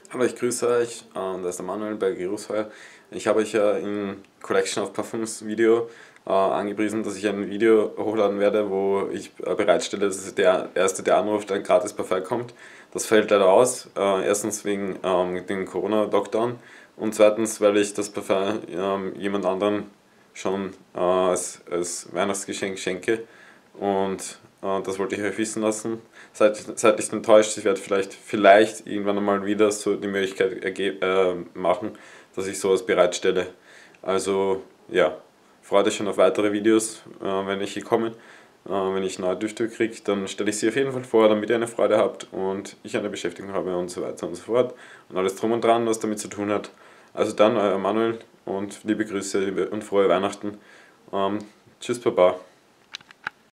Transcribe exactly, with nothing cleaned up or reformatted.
Hallo, ich grüße euch, ähm, das ist der Manuel bei Gerusfeuer. Ich habe euch ja im Collection of Parfums Video äh, angepriesen, dass ich ein Video hochladen werde, wo ich äh, bereitstelle, dass der Erste, der anruft, ein gratis Parfum kommt. Das fällt leider aus, äh, erstens wegen ähm, dem Corona-Lockdown und zweitens, weil ich das Parfum ähm, jemand anderem schon äh, als, als Weihnachtsgeschenk schenke. Und äh, das wollte ich euch wissen lassen. Seid, seid nicht enttäuscht, ich werde vielleicht, vielleicht irgendwann einmal wieder so die Möglichkeit erge äh, machen, dass ich sowas bereitstelle. Also ja, freut euch schon auf weitere Videos, äh, wenn ich hier komme. Äh, wenn ich neue Düfte kriege, dann stelle ich sie auf jeden Fall vor, damit ihr eine Freude habt und ich eine Beschäftigung habe und so weiter und so fort. Und alles drum und dran, was damit zu tun hat. Also dann, euer Manuel und liebe Grüße liebe und frohe Weihnachten. Ähm, tschüss, Papa.